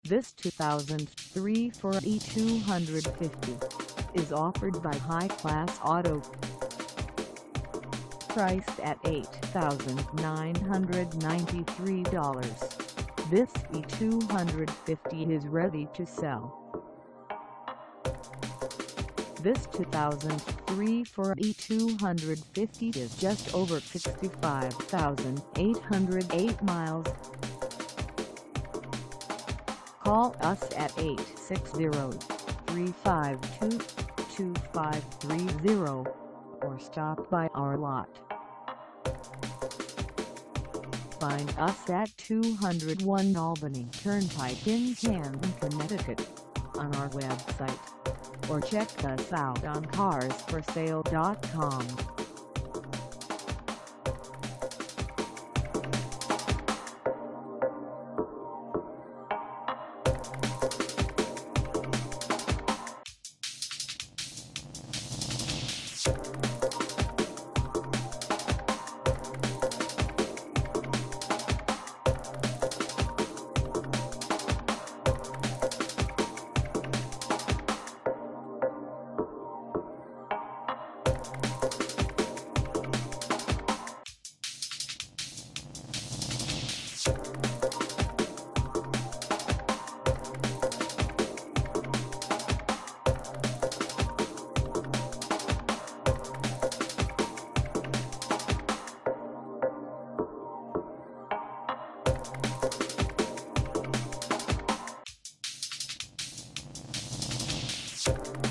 This 2003 Ford E-250 is offered by High Class Auto. Priced at $8,993, this E-250 is ready to sell. This 2003 Ford E-250 is just over 65,808 miles. Call us at 860-352-2530 or stop by our lot. Find us at 201 Albany Turnpike in Canton, Connecticut on our website, or check us out on carsforsale.com. You